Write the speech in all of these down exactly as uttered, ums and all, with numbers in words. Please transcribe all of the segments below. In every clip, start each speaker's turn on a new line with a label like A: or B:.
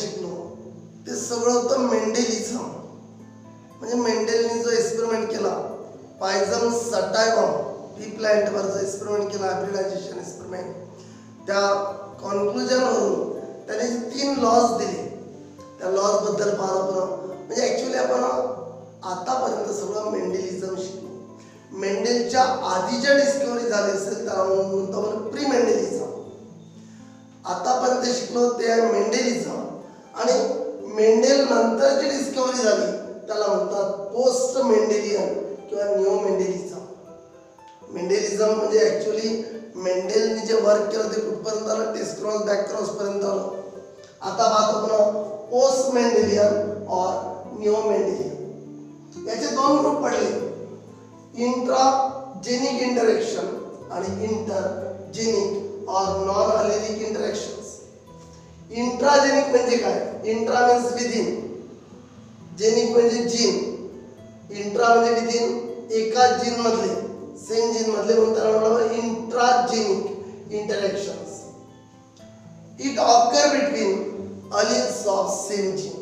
A: शिकलो ते सगळं होतं मेंडेलिझम. म्हणजे मेंडेलने जो एक्सपेरिमेंट केला पायझम सटायवम पी प्लांटवर जो एक्सपेरिमेंट केला हायब्रिडायझेशन एक्सपेरिमेंट, त्या कॉन्क्लुजनवरून त्याने तीन लॉज दिले. त्या लॉज बद्दल पाहणं पुन्हा म्हणजे ॲक्च्युली आपण आतापर्यंत सगळं मेंडेलिझम शिकलो. मेंडेलच्या आधी ज्या डिस्कवरी झाली असेल त्याला म्हणतो आपण प्री मेंडेलिझम. आतापर्यंत शिकलो ते आहे मेंडेलिझम. आणि मेंडेल नंतर जी डिस्कवरी झाली त्याला म्हणतात पोस्ट मेंडेलियन किंवा न्यू मेंडेलिझम. मेंडेलिझम म्हणजे ॲक्च्युली मेंडेलने जे वर्क केलं ते कुठपर्यंत आलं, टेस्ट क्रॉस बॅक क्रॉस पर्यंत आलं. आता पाहतो पुन्हा post Mendelian or new Mendelian. याचे दोन ग्रुप पडले, इंट्राजेनिक इंटरॅक्शन आणि intergenic or non allelic interactions. Intragenic म्हणजे काय? इंट्रा मीन्स विदिन, जेनिक म्हणजे जीन. इंट्रा म्हणजे विदिन, एका जीन मधले, सेम जीन मधले म्हणून त्याला म्हणलं intragenic interactions. It occur between alleles of same gene.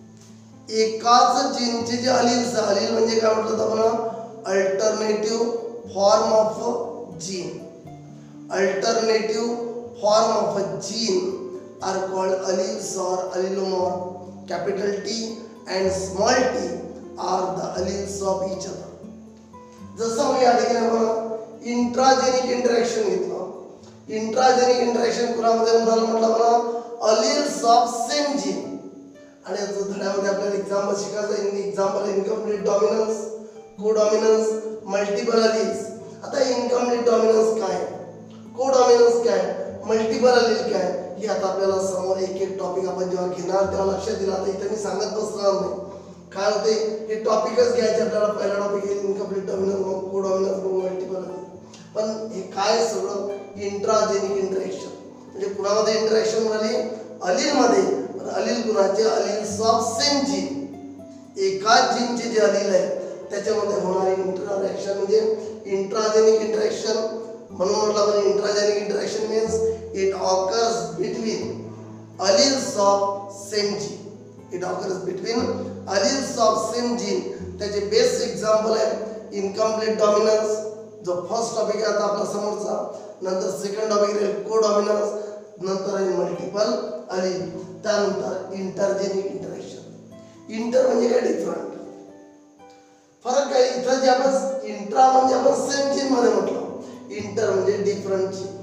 A: एकाच जीनचे जे अलील्स, अलील म्हणजे काय म्हटलं आपण, alternative form of gene. Alternative form of a gene are called alleles or allelomorph. Capital T and small t are the alleles of each other. जसं मी या ठिकाणी आपण इंट्राजेनिक इंटरॅक्शन घेतलं. इंट्राजेनिक इंटरॅक्शन कुणामध्ये म्हणाल म्हटलं मला अलील्स ऑफ सेम जीन. आणि याचं धड्यामध्ये आपल्याला एक्झाम्पल शिकायचं. In example incomplete dominance, codominance, multiple alleles. आता इनकम्प्लीट डॉमिनन्स काय, को डॉमिनन्स काय, मल्टिपल अलील काय, हे आता आपल्याला समोर एक एक टॉपिक आपण जेव्हा घेणार तेव्हा लक्षात दिला. आता इथे मी सांगत बसणार नाही. काय होते हे टॉपिकच घ्यायचे आपल्याला. पहिला टॉपिक आहे इनकम्प्लीट डॉमिनन्स, मग को डॉमिनन्स, मग मल्टिपल अलील. पण हे काय सगळं इंट्राजेनिक इंटरॅक्शन म्हणजे कुणामध्ये इंटरॅक्शन झाली, अलीलमध्ये. अलील कुणाचे, अलील्स ऑफ सेम जीन. एकाच जीनचे जे अलील आहे त्याच्यामध्ये होणारी इंटरॅक्शन म्हणजे इंट्राजेनिक इंटरॅक्शन. म्हणून म्हटलं आपण intragenic interaction means it occurs between alleles of same gene. It occurs between alleles of same gene. त्याचे बेस्ट एक्झाम्पल आहे इनकम्प्लीट डॉमिनन्स, जो फर्स्ट टॉपिक आहे आता आपला समोरचा. नंतर सेकंड टॉपिक राहील को डॉमिनन्स, नंतर आहे मल्टिपल अलील, त्यानंतर इंटरजेनिक इंटरॅक्शन. इंटर म्हणजे काय, डिफरंट. फरक काय इथं जे आपण इंट्रा म्हणजे आपण सेम जीन मध्ये म्हटलं, इंटर म्हणजे डिफरंट जीन.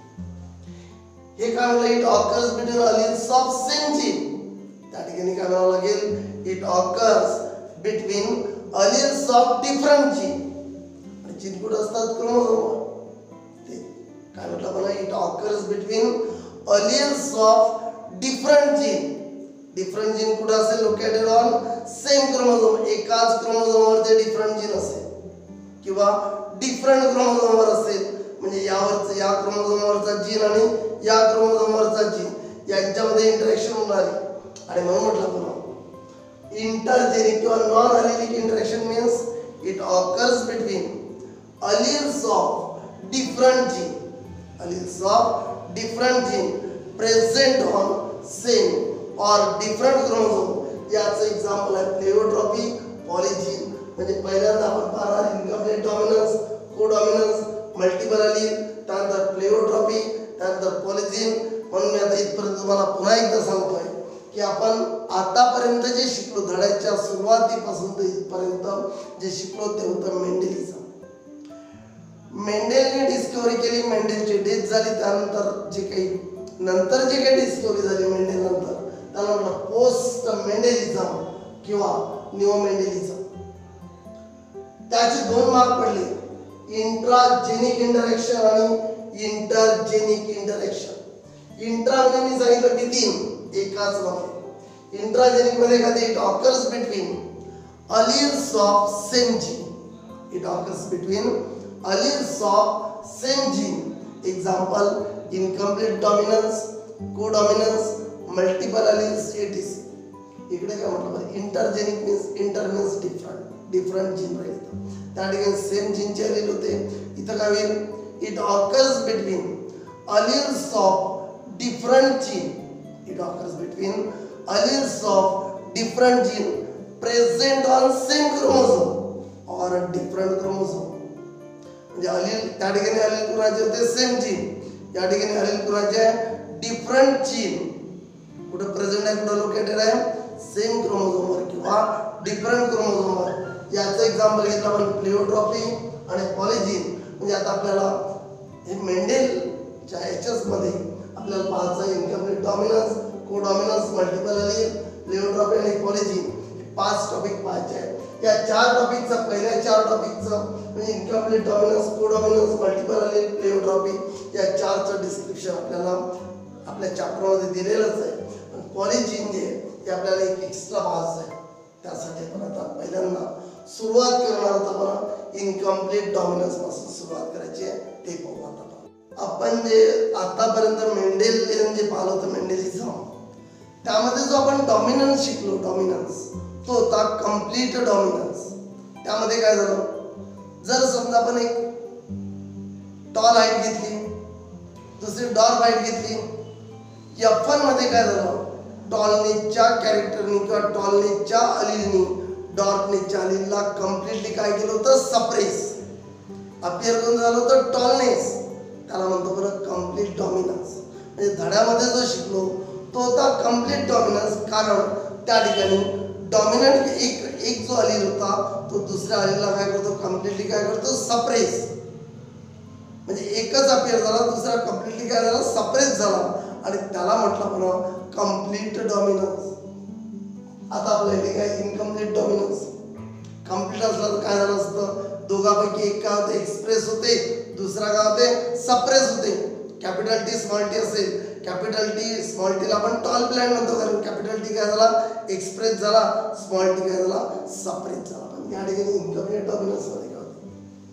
A: हे काय म्हणलं, it occurs between alleles of same gene. त्या ठिकाणी काय म्हणावं लागेल, it occurs between alleles of different gene. आणि जीन कुठे असतात, क्रोमोझोम. ते काय म्हटलं आपण, it occurs between alleles of different gene. Different gene कुठे असेल, लोकेटेड ऑन सेम क्रोमोझोम. एकाच क्रोमोझोमवर ते डिफरंट जीन असेल किंवा डिफरंट क्रोमोझोमवर असेल. म्हणजे यावरचं या क्रोमोझोमवरचा जीन आणि या क्रोमोझोमवरचा जीन यांच्यामध्ये इंटरॅक्शन होणार आहे. आणि म्हणून म्हटलं पुन्हा इंटरजेनिक किंवा non allelic interaction means it occurs between alleles of different gene. Alleles of different gene present on same or different chromosome. याचं एक्झाम्पल आहे प्लेओट्रॉपी, पॉलिजीन. म्हणजे पहिल्यांदा आपण पाहणार incomplete dominance, codominance, multiple allele, त्यानंतर pleiotropy, त्यानंतर पॉलिजीन. म्हणून मी आता इथपर्यंत तुम्हाला पुन्हा एकदा सांगतोय की आपण आतापर्यंत जे शिकलो, धड्याच्या सुरुवातीपासून ते इथपर्यंत जे शिकलो ते होतं मेंडेलिझम. मेंडेलने डिस्कवरी केली, मेंडेलची डेथ झाली. त्यानंतर जे काही नंतर जे काही डिस्कवरी झाली मेंडेल नंतर त्याला म्हटलं पोस्ट मेंडेलिझम किंवा न्यू मेंडेलिझम. त्याचे दोन मार्क पडले, इंट्राजेनिक इंटरॅक्शन आणि इंटरजेनिक इंटरॅक्शन. इंट्रा म्हणजे मी सांगितलं विदिन, एकाच मध्ये. इंट्राजेनिक मध्ये काय, it occurs between alleles of same gene. It occurs between alleles of same gene. Example incomplete dominance, codominance, multiple alleles, ETC. इकडे काय म्हटलं, intergenic means inter means different, different gene राहील. त्या ठिकाणी सेम जीनचे अलील होते. इथं काय होईल, it occurs between alleles of different gene. It occurs between alleles of different gene present on same chromosome or a different chromosome. म्हणजे अलील त्या ठिकाणी अलील कुणाचे होते सेम जीन, या ठिकाणी अलील कुणाचे डिफरंट जीन. कुठे प्रेझेंट आहे, कुठे लोकेटेड आहे, सेम क्रोमोझोमवर किंवा डिफरंट क्रोमोझोमवर. याचं एक्झाम्पल घेतलं आपण प्लेओट्रॉपी आणि पॉलिजीन. म्हणजे आता आपल्याला हे मेंडेलच्या एचएस मध्ये आपल्याला पाहायचं incomplete dominance, codominance, multiple allele, pleiotropy आणि पॉलिजीन पाच टॉपिक पाहायचे आहेत. या चार टॉपिकचा पहिल्या चार टॉपिकचं म्हणजे incomplete dominance, codominance, multiple allele, pleiotropy या चारचं डिस्क्रिप्शन आपल्याला आपल्या चॅप्टरमध्ये दिलेलंच आहे. पॉलिजीन जे ते आपल्याला एक एक्स्ट्रा पाहायचं आहे. त्यासाठी आपण आता पहिल्यांदा सुरुवात करणार आहोत. आपण इनकम्प्लीट डॉमिनन्स पासून सुरुवात करायची आहे ते पाहू. आता आपण जे आतापर्यंत मेंडेलियन जे पाहिलं होतं मेंडेलिझम, त्यामध्ये जो आपण डॉमिनन्स शिकलो, डॉमिनन्स तो होता कम्प्लीट डॉमिनन्स. त्यामध्ये काय झालं, जर समजा आपण एक टॉल हाईट घेतली, दुसरी डॉर्फ हाईट घेतली, एफ वन मध्ये काय झालं, टॉलनेसच्या कॅरेक्टरनी किंवा टॉलनेसच्या अलीलनी डॉर्फनेसच्या अलीलला कम्प्लिटली काय केलं होतं, सप्रेस अपियर करून झालं होतं टॉलनेस. त्याला म्हणतो बरं कम्प्लीट डॉमिनन्स. म्हणजे धड्यामध्ये जो शिकलो तो होता कम्प्लीट डॉमिनन्स. कारण त्या ठिकाणी डॉमिनंट एक एक जो अलील होता तो दुसऱ्या अलीलला काय करतो, कम्प्लिटली काय करतो, सप्रेस. म्हणजे एकच अपियर झाला, दुसरा कम्प्लिटली काय झाला, सप्रेस झाला आणि त्याला म्हटलं पण कम्प्लीट डॉमिनन्स. आता आपल्याला काय इनकम्प्लीट डॉमिनन्स. कम्प्लीट असला तर काय झालं असतं, दोघांपैकी एक काय होते, एक्सप्रेस होते, दुसरा काय होते, सप्रेस होते. कॅपिटल टी स्मॉल टी असेल, कॅपिटल टी स्मॉल टीला आपण टॉल प्लॅन म्हणतो, कारण कॅपिटल टी काय झाला, एक्सप्रेस झाला, स्मॉल टी काय झाला, सप्रेस झाला. पण या ठिकाणी इनकम्प्लीट डॉमिनन्स मध्ये काय होतं,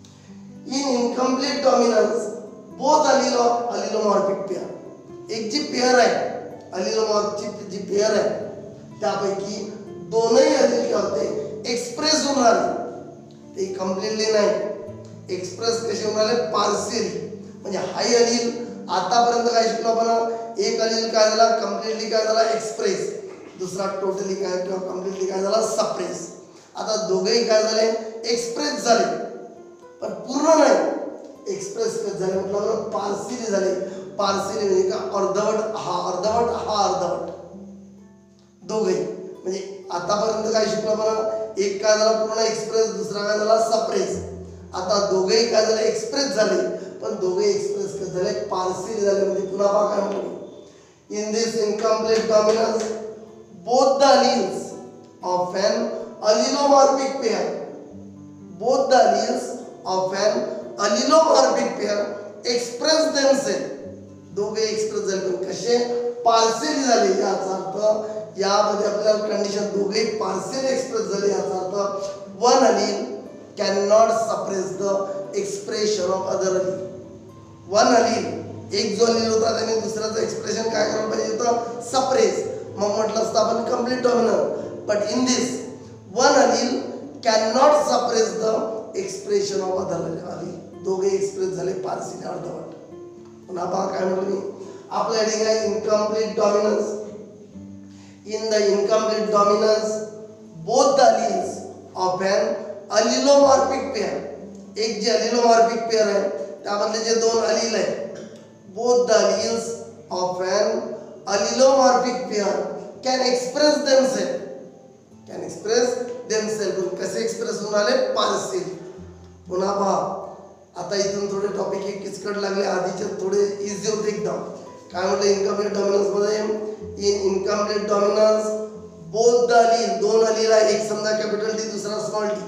A: in incomplete dominance both allele of allelomorphic pair. एक जी पेअर आहे अलिलोमॉर्फिक जी पेअर आहे त्यापैकी दोनही अलील काय होते, एक्सप्रेस होऊन राहिले. ते कम्प्लिटली नाही, एक्सप्रेस कसे होऊन राहिले, पार्शियली. म्हणजे हाय अलील आतापर्यंत काय शिकलो आपण, एक अलील काय झाला, कम्प्लिटली काय झाला, एक्सप्रेस, दुसरा टोटली काय किंवा कम्प्लिटली काय झाला, सप्रेस. आता दोघेही काय झाले, एक्सप्रेस झाले, पण पूर्ण नाही, एक्सप्रेस झाले म्हटलं पार्शियली झाले. पार्शियली म्हणजे का, अर्धवट हा अर्धवट हा अर्धवट दोघे. म्हणजे आतापर्यंत काय शिकलो आपण, एक काय झाला पूर्ण एक्सप्रेस, दुसरा काय झाला सप्रेस. आता दोघेही काय झाले, एक्सप्रेस झाले, पण दोघे एक्सप्रेस कसे झाले, पार्शियली झाले. म्हणजे पुन्हा पहा काय म्हणतो, in this incomplete dominance both the alleles of an allelomorphic pair, both the alleles of an allelomorphic pair express themselves. दोघे एक्सप्रेस झाले पण कसे, पार्शियली झाले. याचा अर्थ यामध्ये आपल्याला कंडिशन दोघे पार्शियली एक्सप्रेस झाले. याचा अर्थ one allele can not suppress the expression of other allele. One allele, एक जो अलील होता त्याने दुसऱ्याचं एक्सप्रेशन काय करायला पाहिजे होतं, सप्रेस. मग म्हटलं असतं आपण complete dominance. But in this one allele can not suppress the expression of other allele. दोघे एक्सप्रेस झाले पार्शियली, अर्धवट. पुन्हा पहा काय म्हणतो मी, आपल्या ठिकाणी incomplete dominance. In the incomplete dominance both the alleles of an allelomorphic pair. एक जे अलिलोमॉर्फिक पेअर आहे त्यामधले जे दोन अलील आहेत, both the alleles of an allelomorphic pair can express themselves, can express themselves. कसे एक्सप्रेस होऊन आले, पार्शियली. पुन्हा पहा, आता इथून थोडे टॉपिक एक किचकट लागले, आधीचे थोडे इझी होते एकदम. काय म्हटलं इनकम्प्लीट डॉमिनन्स मध्ये, in incomplete dominance both the allele, दोन अलील आहे, एक समजा कॅपिटल टी दुसरा स्मॉल टी.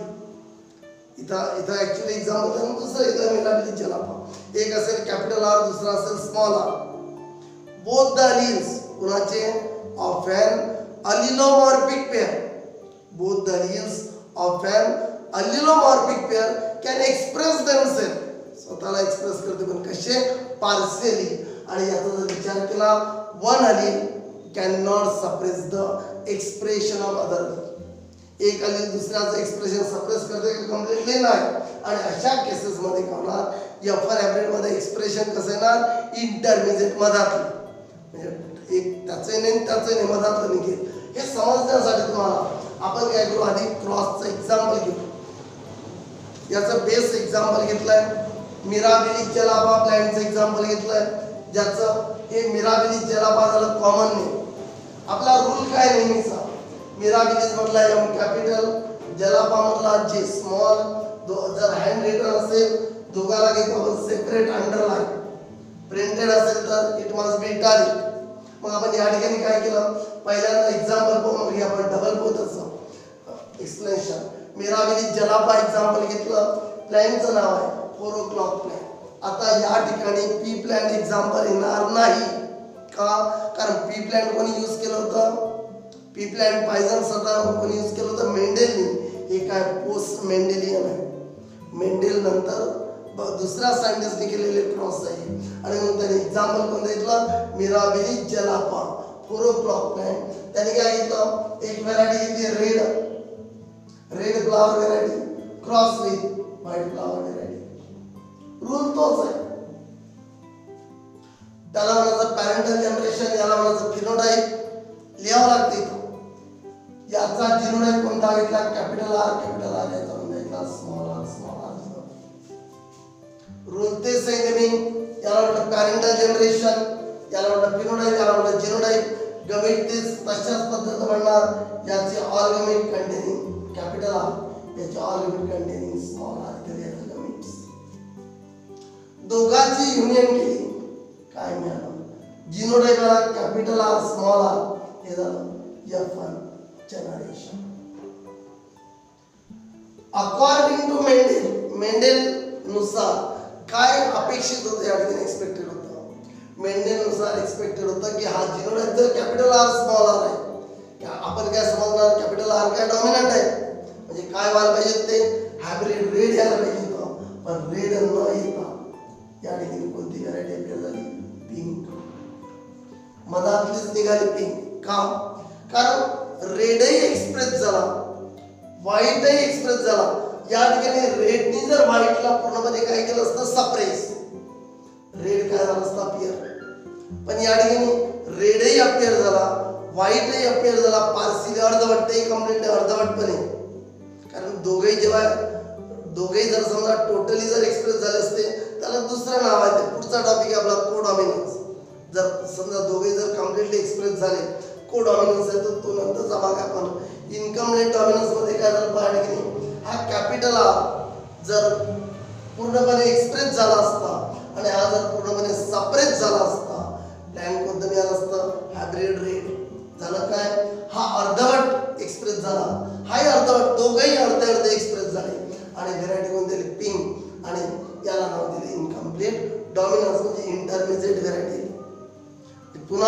A: इथं इथं ऍक्च्युअली एक्झाम्पल आहे, दुसरं इथं मिळाली चला पहा. एक असेल कॅपिटल आर, दुसरा असेल small R. Both the alleles कुणाचे, of an allelomorphic pair, both the alleles of an allelomorphic pair can express themselves. स्वतःला एक्सप्रेस करते पण कसे, पार्शियली. आणि याचा जर विचार केला, one allele can not suppress the expression of other allele. एक अलील दुसऱ्याचं एक्सप्रेशन सप्रेस करते का, कम्प्लिटली नाही. आणि अशा केसेस मध्ये काय होणार, एफ वन हॅब्रिड मध्ये एक्सप्रेशन कसं येणार, इंटरमिजिएट मधातलं. म्हणजे एक त्याचे नाही त्याचे नाही मधातलं निघेल हे समजण्यासाठी तुम्हाला आपण काय करू आधी क्रॉसचं एक्झाम्पल घेऊ. याचं बेस एक्झाम्पल घेतलंय मिराबिली जलापा प्लॅन्टचं एक्झाम्पल घेतलंय ज्याचं हे मिराबिली जलापा झालं कॉमन नेम. आपला रूल काय नेहमीचा मिराबिलीज मधला एम कॅपिटल जलापा मधला जे स्मॉल जर हँड रिटन असेल दोघाला घेतो आपण सेपरेट अंडरलाईन प्रिंटेड असेल तर इट मस्ट बी इटालिक. मग आपण या ठिकाणी काय केलं पहिल्यांदा एक्झाम्पल पाहून मग आपण डबल पोतच एक्सप्लेनेशन. मिराबिली जलापा एक्झाम्पल घेतलं प्लॅनचं नाव आहे फोर ओ क्लॉक प्लॅन. आता या ठिकाणी पी प्लॅन एक्झाम्पल येणार नाही का कारण पी प्लॅन कोणी यूज केलं होतं पी प्लॅन पायझन सटा कोणी यूज केलं होतं मेंडेलनी. हे काय पोस्ट मेंडेलियन आहे मेंडेल नंतर दुसऱ्या सायंटिस्टने केलेले क्रॉस आहे आणि मग त्याने एक्झाम्पल कोणतं घेतलं Mirabilis jalapa four o'clock plant. त्याने काय घेतलं एक व्हरायटी घेतली red red flower variety cross with white flower variety. Rule तोच आहे. त्याला म्हणायचं पॅरेंटल जनरेशन याला म्हणायचं फिनोटाइप लिहावं लागते इथं. याचा जिनोटाइप कोणता घेतला कॅपिटल आर कॅपिटल आर याचा म्हणजे घेतला small R small R. Rule तेच आहे नेहमी याला म्हटलं पॅरेंटल जनरेशन याला म्हटलं फिनोटाइप याला म्हटलं जिनोटाइप. गमेट तेच तशाच पद्धत म्हणणार याचे all gamete containing capital R याचे all gamete containing small R तर याचे गमेट्स. दोघांची युनियन केली काय मिळालं जिनोटाइप याला कॅपिटल आर स्मॉल आर हे झालं F one generation. According to Mendel Mendel नुसार काय अपेक्षित होतं या ठिकाणी एक्सपेक्टेड होतं मेंडेल नुसार एक्सपेक्टेड होतं की हा जिनोटाइप जर कॅपिटल आर स्मॉल आर आहे आपण काय समजणार कॅपिटल आर काय डॉमिनंट आहे म्हणजे काय व्हायला पाहिजे ते हायब्रिड रेड यायला पाहिजे होतं पण रेड न येता या ठिकाणी कोणती व्हरायटी अपेअर झाली पिंक. मधातलीच निघाली पिंक का कारण रेडही एक्सप्रेस झाला व्हाईटही एक्सप्रेस झाला. या ठिकाणी रेडनी जर व्हाईटला पूर्णपणे काय केलं असतं सप्रेस रेड काय झालं असतं अपियर पण या ठिकाणी रेडही अपियर झाला व्हाईटही अपियर झाला पार्सिली अर्धवटही कम्प्लीट अर्धवटपणे कारण दोघेही जेव्हा दोघेही जर समजा टोटली जर एक्सप्रेस झाले असते त्याला दुसरं नाव आहे ते पुढचा टॉपिक आहे आपला कोडॉमिनन्स. जर समजा दोघे जर कम्प्लिटली एक्सप्रेस झाले कोडॉमिनन्स आहे तर तो नंतरचा भाग आपण इनकम्प्लीट डॉमिनन्स मध्ये काय झालं पाहिजे की नाही हा कॅपिटल आर जर पूर्णपणे एक्सप्रेस झाला असता आणि हा जर पूर्णपणे सप्रेस झाला असता प्लॅन कोणतं मिळालं असतं हायब्रिड रेड झालं काय हा अर्धवट एक्सप्रेस झाला हाही अर्धवट दोघंही अर्धे अर्धे एक्सप्रेस झाले आणि व्हेरायटी कोणती दिली पिंक आणि याला नाव दिले इनकम्प्लीट डॉमिनन्स म्हणजे इंटरमिजिएट व्हेरायटी. पुन्हा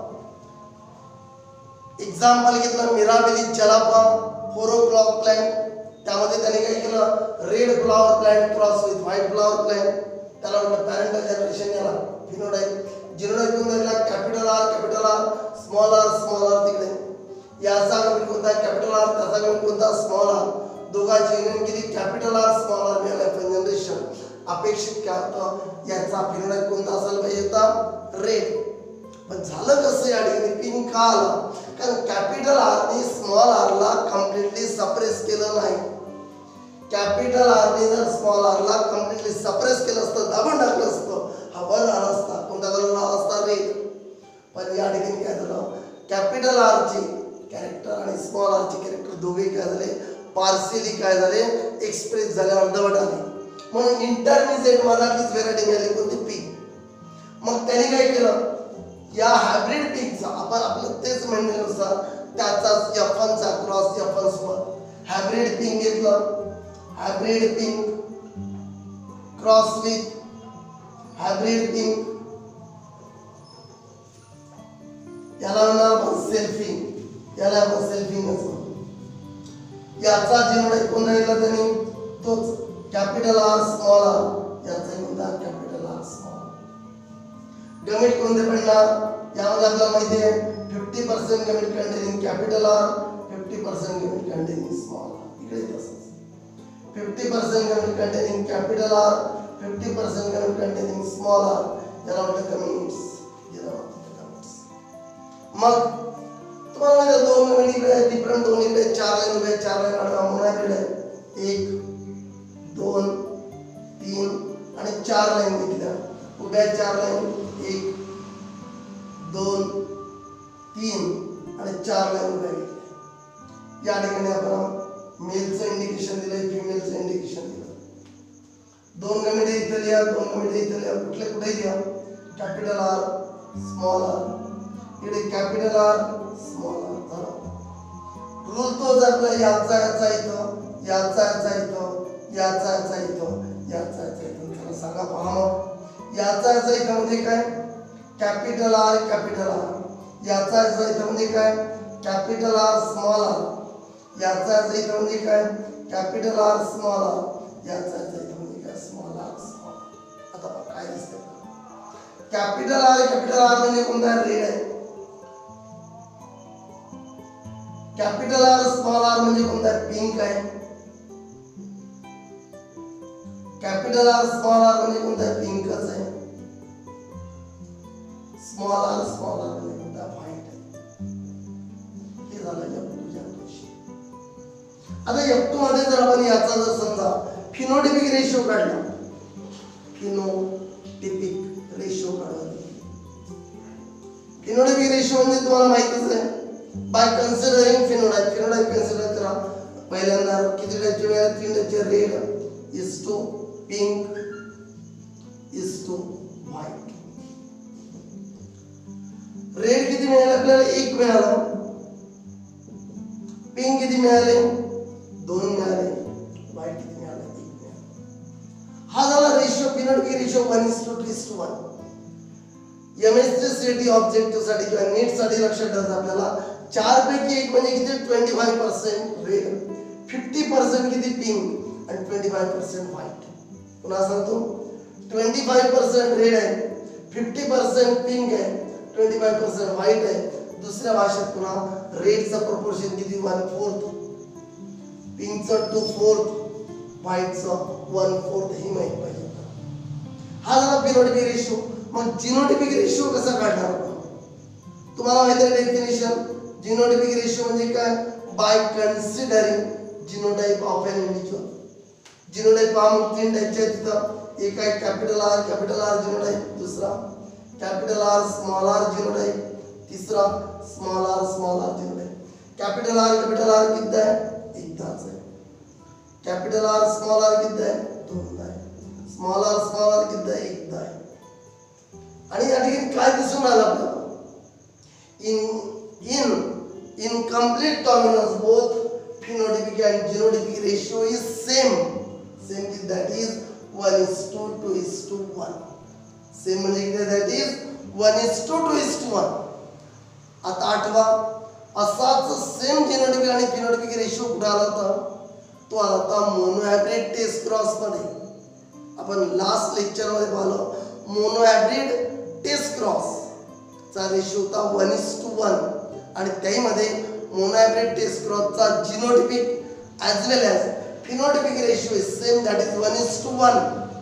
A: एक्झाम्पल घेतलं Mirabilis jalapa four o'clock plant त्यामध्ये त्याने काय केलं red flower plant cross with white flower plant त्याला म्हटलं पॅरेंटल जनरेशन याला फिनोटाइप. जिनोटाइप कोणता दिला capital R capital R small R small R तिकडे याचा गमेट कोणता कॅपिटल आर त्याचा गमेट कोणता स्मॉल आर दोघांची युनियन केली कॅपिटल आर स्मॉल आर मिळाला जनरेशन. अपेक्षित काय होतं याचा फिनोटाइप कोणता असायला पाहिजे होता रेड पण झालं कसं या ठिकाणी पिंक का आला कारण कॅपिटल आरने स्मॉल आरला कम्प्लिटली सप्रेस केलं नाही. कॅपिटल आरने जर स्मॉल आरला कम्प्लिटली सप्रेस केलं असतं दाबून टाकलं असतं हा वर आला असता कोणता कलर आला असता रेड पण या ठिकाणी काय झालं कॅपिटल आरचे कॅरेक्टर आणि स्मॉल आरचे कॅरेक्टर दोघे काय झाले पार्शियली काय झाले एक्सप्रेस झाले अर्धवट आले म्हणून इंटरमिजिएट मधातलीच व्हेरायटी मिळाली कोणती पिंक. मग त्याने काय केलं या हायब्रिड पिंकचा आपण आपलं तेच म्हणण्यानुसार त्याचाच एफ वन चा क्रॉस एफ वन सोबत हायब्रिड पिंक घेतलं hybrid pink cross with hybrid pink याला म्हणणार आपण सेल्फिंग याला आपण सेल्फिंग असं याचा जिनोटाइप कोणता दिला त्यांनी तोच कॅपिटल आर स्मॉल आर याचा कोणता कॅपिटल आर स्मॉल. गमेट कोणते पडणार यामध्ये आपल्याला माहिती आहे fifty percent gamete containing capital R fifty percent gamete containing small R इकडे तसंच fifty percent gamete containing capital R fifty percent gamete containing small R याला म्हणतात गमेट्स याला म्हणतात गमेट्स. मग तुम्हाला माहिती आहे दोन गमेट इकडे डिफरंट दोन इकडे चार लाईन उभे चार लाईन आडवा मोनोहायब्रिड आहे एक दोन तीन आणि चार लाईन घेतल्या उभ्या चार लाईन एक दोन तीन आणि चार लाईन उभ्या घेतल्या या ठिकाणी आपण मेलचं इंडिकेशन दिलंय फिमेलचं इंडिकेशन दिलं दोन गमेट इथे लिहा दोन गमेट इथे लिहा कुठले कुठे लिहा कॅपिटल आर स्मॉल आर इकडे कॅपिटल आर स्मॉल आर झाला रूल तोच आपला याचा याचा इथं याचा याचा इथं याचा याचा इथं याचा याचा इथं चला सांगा पहा मग याचा याचा इथं म्हणजे काय कॅपिटल आर कॅपिटल आर याचा याचा इथं म्हणजे काय कॅपिटल आर स्मॉल आर याचा याचा इथं म्हणजे काय कॅपिटल आर स्मॉल आर याचा याचा इथं म्हणजे काय स्मॉल आर स्मॉल आता बघा काय दिसतंय कॅपिटल आर कॅपिटल आर म्हणजे कोणता रेड आहे कॅपिटल आर स्मॉल आर म्हणजे कोणता पिंक आहे कॅपिटल आर स्मॉल आर म्हणजे कोणता पिंकच आहे स्मॉल आर स्मॉल आर म्हणजे कोणता व्हाईट आहे हे झालं एफ टू च्या गोष्टी आता एफ टू मध्ये जर आपण याचा जर समजा फिनोटिपिक रेशो काढला फिनोटिपिक रेशो काढला फिनोटाइपिक रेशो म्हणजे तुम्हाला माहितीच आहे by considering phenotype phenotype consider करा पहिल्यांदा किती टाइपचे मिळाले तीन टाइपचे red is to pink is to white red किती मिळाले आपल्याला एक मिळाला पिंक किती मिळाले दोन मिळाले व्हाईट किती मिळाले एक मिळाले हा झाला ratio phenotypic ratio one is to two is to one MSCT objective साठी किंवा नीट साठी लक्षात ठेवायचं आपल्याला चार पैकी एक म्हणजे किती पस्तीस पर्सेंट रेड पन्नास पर्सेंट किती पिंक आणि पस्तीस पर्सेंट व्हाईट पुन्हा सांगतो पस्तीस पर्सेंट रेड आहे पन्नास पर्सेंट पिंक आहे पस्तीस पर्सेंट व्हाईट आहे दुसऱ्या भाषेत पुन्हा रेडचा प्रोपोर्शन किती वन फोर्थ पिंकचं टू फोर्थ व्हाईटचं वन फोर्थ ही माहिती पाहिजे हा झाला फिनोटाइपिक रेशो मग जिनोटाइपिक रेशो कसा काढणार आपण तुम्हाला माहिती आहे डेफिनेशन जिनोटाइपिक रेशो म्हणजे काय by considering genotype of an individual genotype हा तीन टाइपचे आहेत तिथं एक आहे capital R capital R genotype दुसरा capital R small R genotype तिसरा small R small R genotype capital R capital R किती आहे एकदाच आहे कॅपिटल आर स्मॉल आर किती आहे दोनदा आहे स्मॉल आर स्मॉल आर किती आहे एकदा आहे आणि या ठिकाणी काय दिसून आलं आपल्याला in in incomplete dominance both phenotypic and genotypic ratio is same same is that is one is to two is to one same म्हणजे that is one is to two is to one आता आठवा असाच same जेनोटाइपिक आणि phenotypic ratio कुठे आला होता तो आला होता मोनोहायब्रिड टेस्ट क्रॉस मध्ये आपण लास्ट लेक्चर मध्ये पाहिलं मोनोहायब्रिड टेस्ट क्रॉस चा रेशो होता वन इज टू वन आणि त्यामध्ये मोनोहायब्रिड टेस्ट क्रॉसचा genotypic as well as phenotypic ratio is same that is one is to one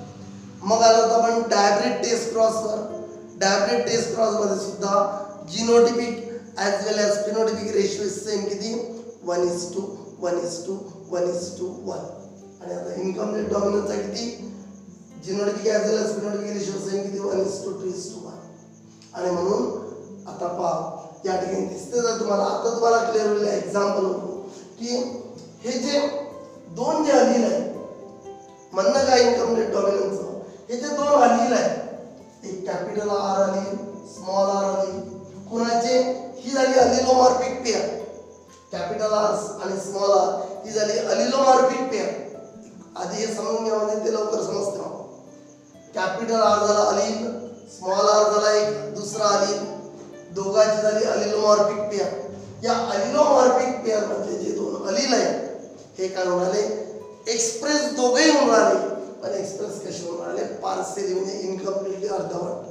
A: मग आलो होतो आपण डायब्रिड टेस्ट क्रॉसवर डायब्रिड टेस्ट क्रॉस मध्ये सुद्धा genotypic as well as phenotypic ratio is same किती one is to one is to one is to one आणि आता इनकम्प्लीट डॉमिनन्सचा किती जिनोटाइपिक as well as phenotypic ratio same किती one is to two is to one आणि म्हणून आता पहा या ठिकाणी दिसते जर तुम्हाला आता तुम्हाला क्लिअर होईल एक्झाम्पल की हे जे दोन जे अलील आहे म्हणणं काय इनकम्प्लीट डॉमिनन्सचं हे जे दोन अलील आहेत एक capital R allele small R allele कुणाचे ही झाली अलिलोमॉर्फिक पेअर कॅपिटल आर आणि स्मॉल आर ही झाली अलिलोमॉर्फिक पेअर आधी हे समजून घ्या म्हणजे ते लवकर समजते कॅपिटल आर झाला अलील स्मॉल आर झाला एक दुसरा अलील दोघांची झाली अलिलोमॉर्फिक पेअर या अलिलोमॉर्फिक पेअर मध्ये जे दोन अलील आहेत हे काय होणारे एक्सप्रेस दोघेही होऊन राहिले पण एक्सप्रेस कसे होऊन राहिले पार्शियली म्हणजे इनकम्प्लीटली अर्धवट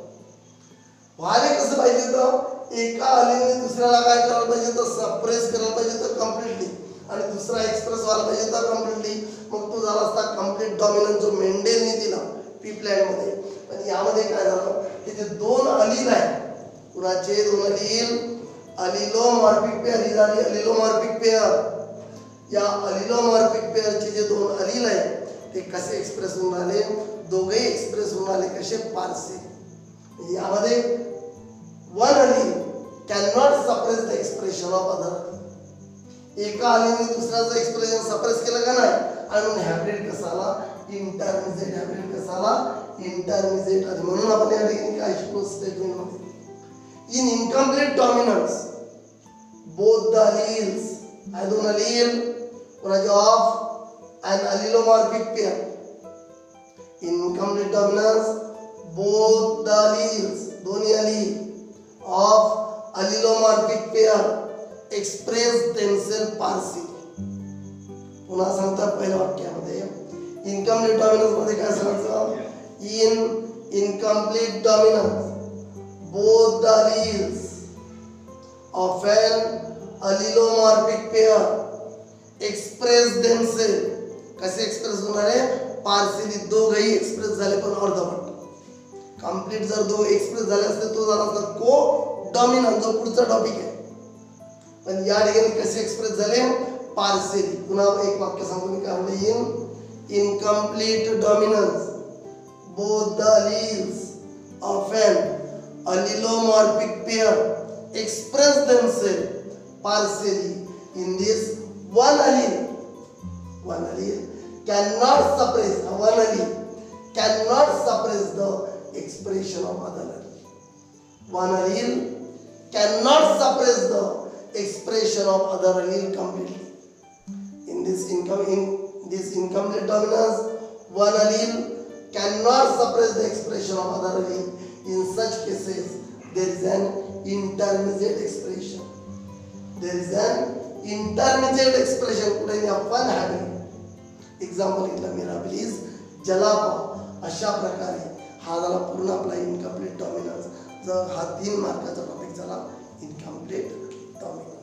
A: व्हायला कसं पाहिजे तर एका अलीने दुसऱ्याला काय करायला पाहिजे तर सप्रेस करायला पाहिजे तर कम्प्लिटली आणि दुसरा एक्सप्रेस व्हायला पाहिजे तर कम्प्लिटली मग तो झाला असता कम्प्लीट डॉमिनन्स जो मेंडेलने दिला पी प्लॅन मध्ये पण यामध्ये काय झालं हे जे दोन अलील आहेत कुणाचे दोन अलील अलिलोमॉर्फिक पेअर ही झाली अलिलोमॉर्फिक पेअर. या अलिलोमॉर्फिक पेअरचे जे दोन अलील आहेत ते कसे एक्सप्रेस होऊन राहिले, दोघेही एक्सप्रेस होऊन राहिले कसे, पार्शियल. यामध्ये one allele can not suppress the expression of other. एका अलीलने दुसऱ्याचं एक्सप्रेशन सप्रेस केलं का नाही, आणि हायब्रिड कसा आला, इंटरमिजिएट. हायब्रिड कसा आला, इंटरमिजिएट आली. म्हणून आपण या ठिकाणी काय शिकलो स्टेटमेंट मध्ये, in incomplete dominance both the alleles, आहे दोन अलील कोणाचे of an allelomorphic pair. Incomplete dominance both the alleles, दोन्ही allele of allelomorphic pair express themselves partial. पुन्हा सांगतात पहिल्या वाक्यामध्ये, इनकम्प्लीट डॉमिनन्स मध्ये काय सांगायचं, in incomplete dominance both the alleles of an allelomorphic pair express themselves. कसे एक्सप्रेस होणार आहे, पार्शियली. दोघेही एक्सप्रेस झाले पण अर्धवट. कंप्लीट जर दो एक्सप्रेस झाले असते तो झाला असता को डॉमिनन्स, जो पुढचा टॉपिक आहे. पण या ठिकाणी कसे एक्सप्रेस झाले, पार्शियली. पुन्हा एक वाक्य सांगतो मी काय म्हणतो, in incomplete dominance both the alleles of an allelomorphic pair express themselves partially in this one allele. One allele cannot suppress, one allele cannot suppress the expression of other allele. One allele cannot suppress the expression of other allele completely. In this income in this incomplete dominance, one allele cannot suppress the expression of other allele. In such cases, there is an intermediate expression. There is an intermediate expression. कुठे आपण habit example घेतलं, Mirabilis, jalapa. अशा प्रकारे हा झाला पूर्ण आपला incomplete dominance. जर हा तीन मार्काचा टॉपिक झाला इनकम्प्लीट डॉमिनन्स.